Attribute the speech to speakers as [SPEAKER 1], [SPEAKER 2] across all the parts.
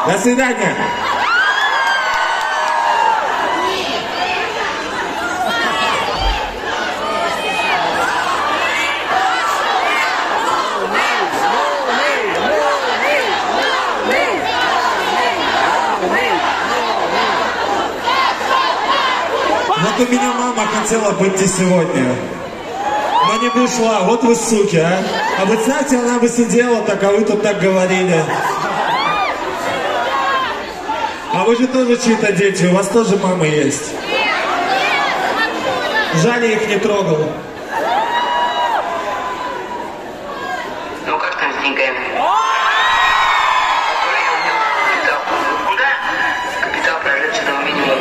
[SPEAKER 1] До свидания. Вот у меня мама хотела пойти сегодня, но не пришла. Вот вы суки, а. А вы знаете, она бы сидела так, а вы тут так говорили. А вы же тоже чьи-то дети, у вас тоже мамы есть. Жаль, я их не трогал.
[SPEAKER 2] Ну как там с деньгами? Капитал прожиточного минимума.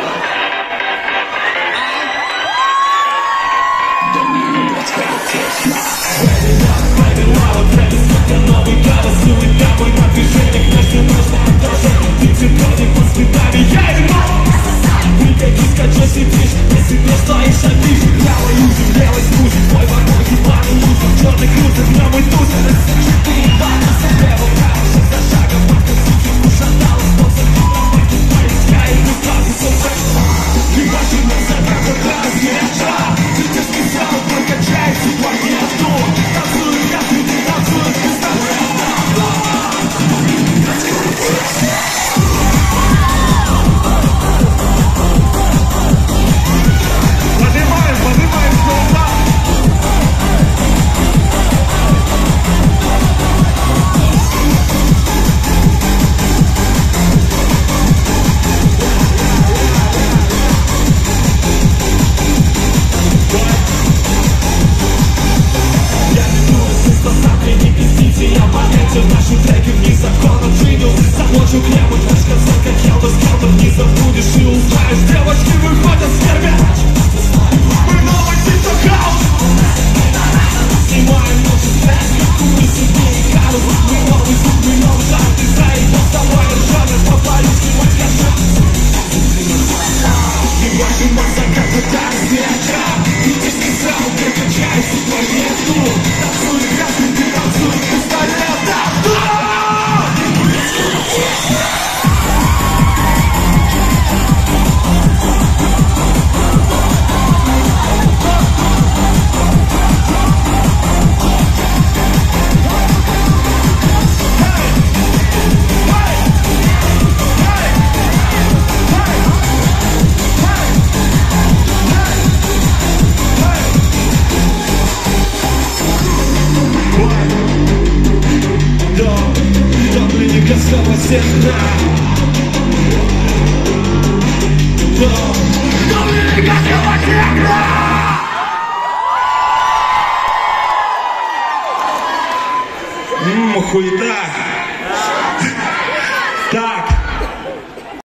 [SPEAKER 1] Хуета. Так.